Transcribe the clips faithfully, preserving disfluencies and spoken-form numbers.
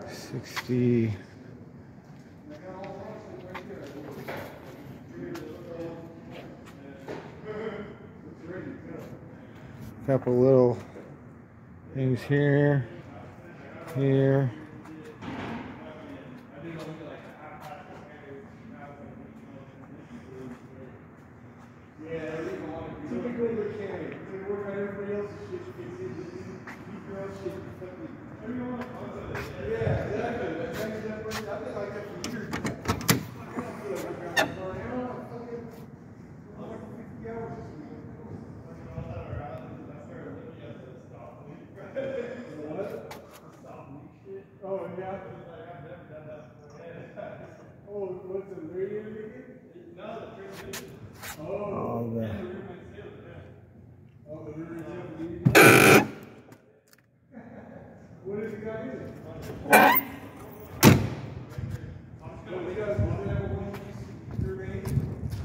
sixty. Couple little things here, here. Oh, yeah. Oh, what's the radio again? No, the transmission. Oh. All the. Oh, the radio. What is the guy doing? Oh, we got one piece remaining.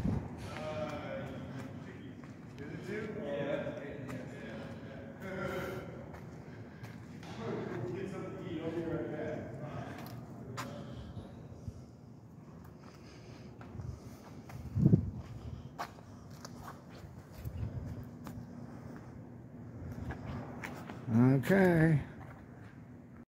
Uh, is it two? Yeah. Get something to eat. I'll be right back. Okay.